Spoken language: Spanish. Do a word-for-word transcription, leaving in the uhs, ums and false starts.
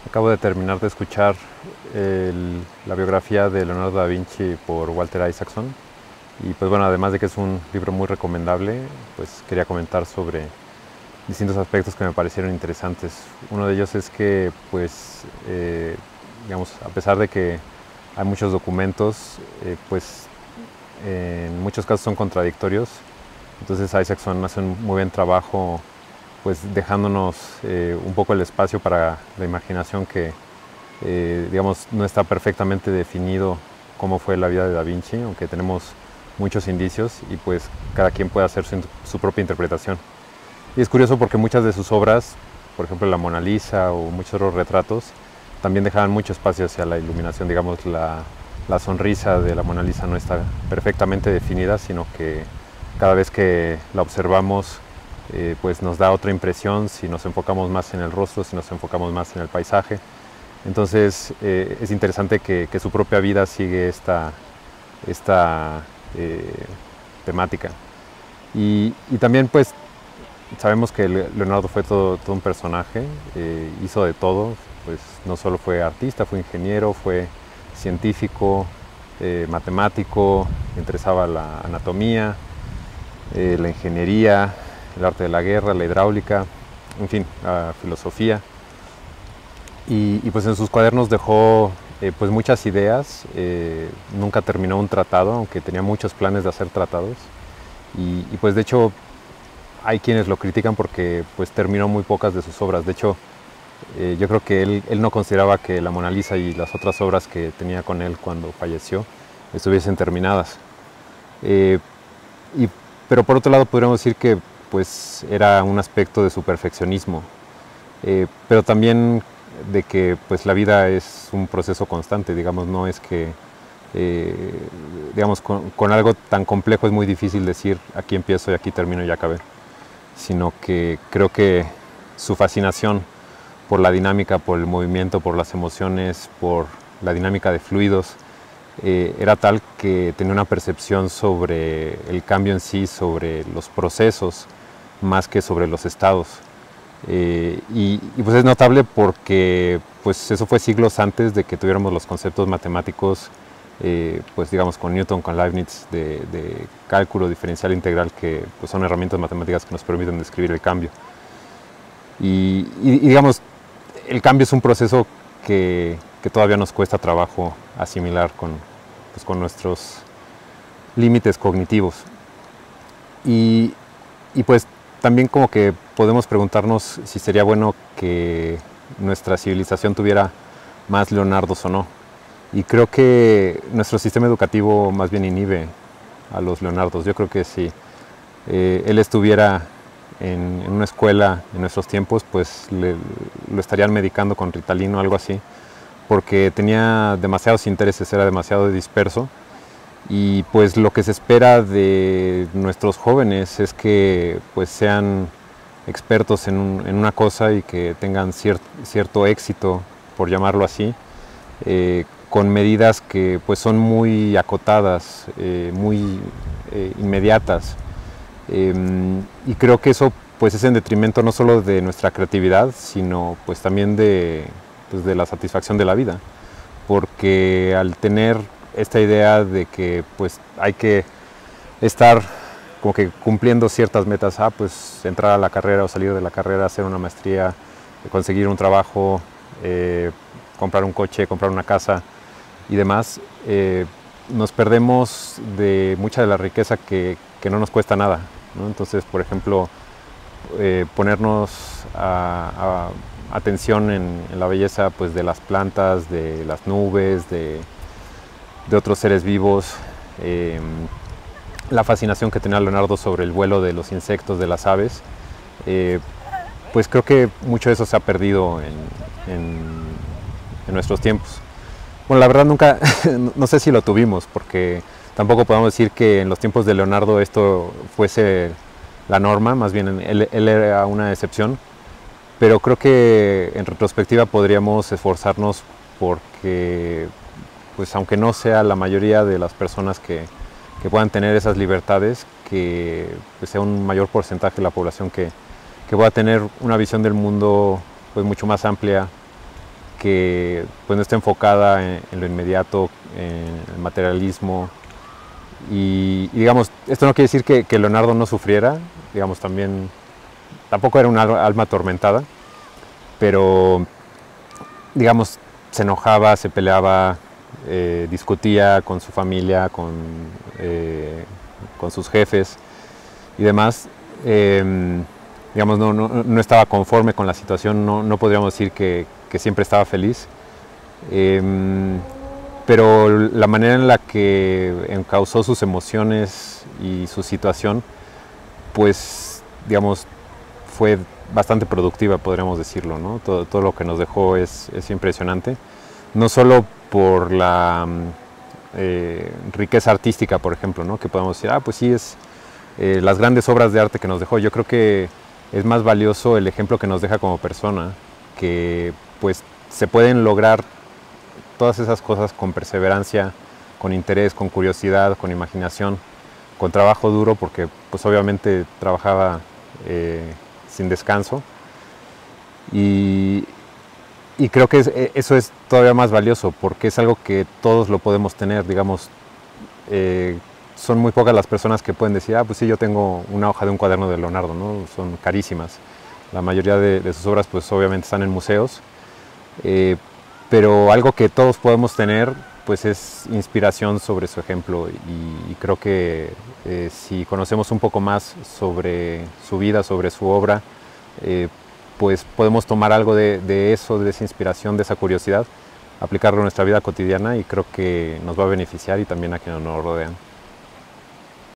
Acabo de terminar de escuchar el- la biografía de Leonardo da Vinci por Walter Isaacson y pues bueno, además de que es un libro muy recomendable, pues quería comentar sobre distintos aspectos que me parecieron interesantes. Uno de ellos es que pues eh, digamos, a pesar de que hay muchos documentos, eh, pues en muchos casos son contradictorios, entonces Isaacson hace un muy buen trabajo pues dejándonos eh, un poco el espacio para la imaginación que eh, digamos no está perfectamente definido cómo fue la vida de Da Vinci, aunque tenemos muchos indicios y pues cada quien puede hacer su, su propia interpretación. Y es curioso porque muchas de sus obras, por ejemplo la Mona Lisa o muchos otros retratos, también dejaban mucho espacio hacia la iluminación, digamos la, la sonrisa de la Mona Lisa no está perfectamente definida, sino que cada vez que la observamos Eh, pues nos da otra impresión si nos enfocamos más en el rostro, si nos enfocamos más en el paisaje. Entonces eh, es interesante que, que, su propia vida sigue esta, esta eh, temática. Y, y, también pues sabemos que Leonardo fue todo, todo un personaje, eh, hizo de todo, pues no solo fue artista, fue ingeniero, fue científico, eh, matemático, le interesaba la anatomía, eh, la ingeniería, el arte de la guerra, la hidráulica, en fin, la filosofía. Y, y pues en sus cuadernos dejó eh, pues muchas ideas, eh, nunca terminó un tratado, aunque tenía muchos planes de hacer tratados. Y, y pues de hecho hay quienes lo critican porque pues terminó muy pocas de sus obras. De hecho, eh, yo creo que él, él no consideraba que la Mona Lisa y las otras obras que tenía con él cuando falleció estuviesen terminadas. Eh, y, pero por otro lado podríamos decir que pues era un aspecto de su perfeccionismo, eh, pero también de que pues la vida es un proceso constante, digamos, no es que, eh, digamos, con, con algo tan complejo es muy difícil decir aquí empiezo y aquí termino y ya acabé, sino que creo que su fascinación por la dinámica, por el movimiento, por las emociones, por la dinámica de fluidos, Eh, era tal que tenía una percepción sobre el cambio en sí, sobre los procesos, más que sobre los estados. Eh, y, y pues es notable porque pues eso fue siglos antes de que tuviéramos los conceptos matemáticos, eh, pues digamos con Newton, con Leibniz, de, de cálculo diferencial integral, que pues son herramientas matemáticas que nos permiten describir el cambio. Y, y, y digamos, el cambio es un proceso que, que todavía nos cuesta trabajo asimilar con, pues, con nuestros límites cognitivos. Y, y pues también como que podemos preguntarnos si sería bueno que nuestra civilización tuviera más Leonardos o no. Y creo que nuestro sistema educativo más bien inhibe a los Leonardos. Yo creo que si eh, él estuviera en, en una escuela en nuestros tiempos, pues le, lo estarían medicando con Ritalin o algo así, porque tenía demasiados intereses, era demasiado disperso. Y pues lo que se espera de nuestros jóvenes es que pues sean expertos en, un, en una cosa y que tengan cier, cierto éxito, por llamarlo así, eh, con medidas que pues son muy acotadas, eh, muy eh, inmediatas. Eh, y creo que eso pues es en detrimento no solo de nuestra creatividad, sino pues también de, pues, de la satisfacción de la vida, porque al tener esta idea de que pues hay que estar como que cumpliendo ciertas metas, ah, pues entrar a la carrera o salir de la carrera, hacer una maestría, conseguir un trabajo, eh, comprar un coche, comprar una casa y demás, eh, nos perdemos de mucha de la riqueza que, que no nos cuesta nada, ¿no? Entonces, por ejemplo, eh, ponernos a, a atención en, en la belleza pues, de las plantas, de las nubes, de de otros seres vivos, eh, la fascinación que tenía Leonardo sobre el vuelo de los insectos, de las aves, eh, pues creo que mucho de eso se ha perdido en, en, en nuestros tiempos. Bueno, la verdad nunca, no sé si lo tuvimos, porque tampoco podemos decir que en los tiempos de Leonardo esto fuese la norma, más bien él, él era una excepción, pero creo que en retrospectiva podríamos esforzarnos porque pues aunque no sea la mayoría de las personas que, que puedan tener esas libertades, que pues, sea un mayor porcentaje de la población que, que pueda tener una visión del mundo pues mucho más amplia, que pues, no está enfocada en, en lo inmediato, en el materialismo. Y, y digamos, esto no quiere decir que, que Leonardo no sufriera, digamos, también, tampoco era un alma atormentada, pero, digamos, se enojaba, se peleaba, eh, discutía con su familia, con, eh, con sus jefes y demás. Eh, digamos, no, no, no estaba conforme con la situación, no, no podríamos decir que, que siempre estaba feliz. Eh, pero la manera en la que encauzó sus emociones y su situación, pues, digamos, fue bastante productiva, podríamos decirlo, ¿no? Todo, todo lo que nos dejó es, es impresionante, no solo por la eh, riqueza artística, por ejemplo, ¿no? Que podemos decir, ah, pues sí, es eh, las grandes obras de arte que nos dejó. Yo creo que es más valioso el ejemplo que nos deja como persona, que pues se pueden lograr todas esas cosas con perseverancia, con interés, con curiosidad, con imaginación, con trabajo duro, porque pues obviamente trabajaba eh, sin descanso. Y, y creo que es, eso es todavía más valioso, porque es algo que todos lo podemos tener, digamos. Eh, son muy pocas las personas que pueden decir, ah, pues sí, yo tengo una hoja de un cuaderno de Leonardo, ¿no? Son carísimas. La mayoría de, de sus obras pues obviamente están en museos. Eh, pero algo que todos podemos tener pues es inspiración sobre su ejemplo, y, y creo que eh, si conocemos un poco más sobre su vida, sobre su obra, eh, pues podemos tomar algo de, de eso, de esa inspiración, de esa curiosidad, aplicarlo en nuestra vida cotidiana, y creo que nos va a beneficiar y también a quienes nos rodean.